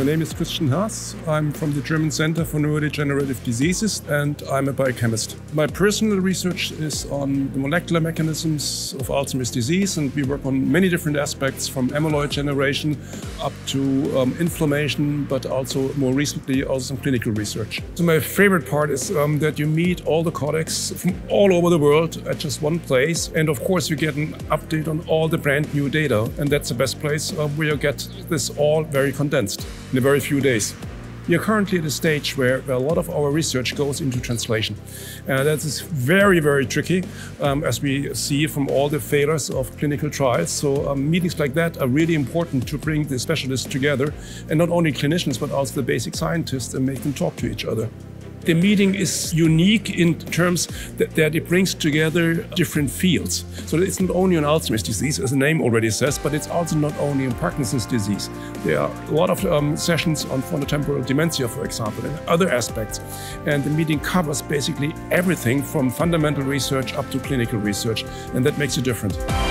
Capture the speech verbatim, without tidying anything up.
My name is Haass. I'm from the German Center for Neurodegenerative Diseases and I'm a biochemist. My personal research is on the molecular mechanisms of Alzheimer's disease, and we work on many different aspects from amyloid generation up to um, inflammation, but also more recently also some clinical research. So my favorite part is um, that you meet all the colleagues from all over the world at just one place, and of course you get an update on all the brand new data, and that's the best place uh, where you get this all very condensed in a very few days. We are currently at a stage where, where a lot of our research goes into translation. Uh, that is very, very tricky, um, as we see from all the failures of clinical trials. So um, meetings like that are really important to bring the specialists together, and not only clinicians, but also the basic scientists, and make them talk to each other. The meeting is unique in terms that, that it brings together different fields. So it's not only on Alzheimer's disease, as the name already says, but it's also not only on Parkinson's disease. There are a lot of um, sessions on frontotemporal dementia, for example, and other aspects. And the meeting covers basically everything from fundamental research up to clinical research, and that makes a difference.